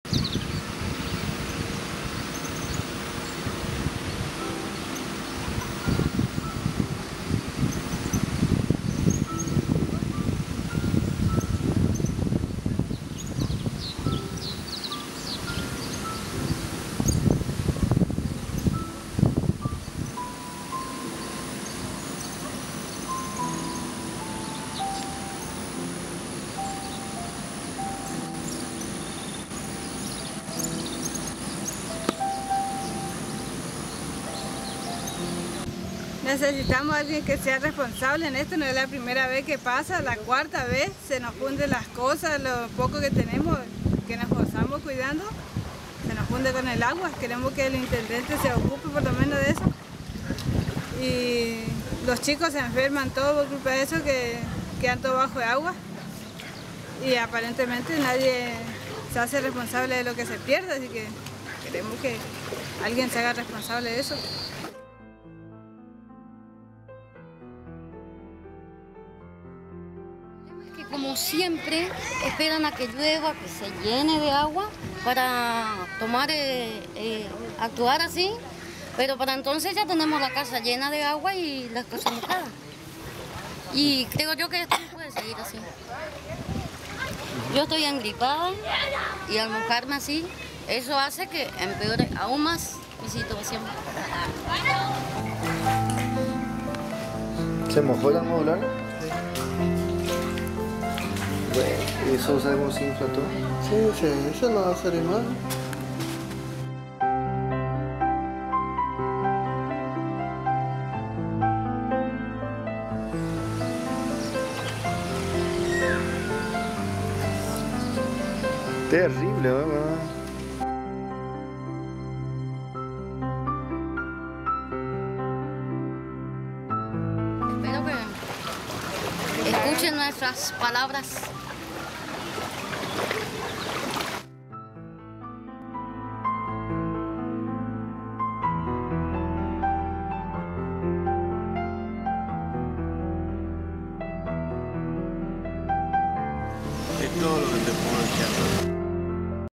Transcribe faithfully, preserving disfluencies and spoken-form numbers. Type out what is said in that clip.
Necesitamos a alguien que sea responsable en esto, no es la primera vez que pasa, la cuarta vez se nos funden las cosas, lo poco que tenemos, que nos esforzamos cuidando, se nos funde con el agua. Queremos que el intendente se ocupe por lo menos de eso. Y los chicos se enferman todos por culpa de eso, que quedan todos bajo de agua. Y aparentemente nadie se hace responsable de lo que se pierde, así que queremos que alguien se haga responsable de eso. Como siempre, esperan a que llueva, que se llene de agua para tomar, eh, eh, actuar así, pero para entonces ya tenemos la casa llena de agua y las cosas mojadas. Y creo yo que esto no puede seguir así. Yo estoy engripada y al mojarme así, eso hace que empeore aún más mi situación. ¿Se mojó la modular? Bueno, ¿eso sabe cómo se infla todo? Sí, sí, eso no va a ser mal. Terrible, mamá. Espero que escuchen nuestras palabras.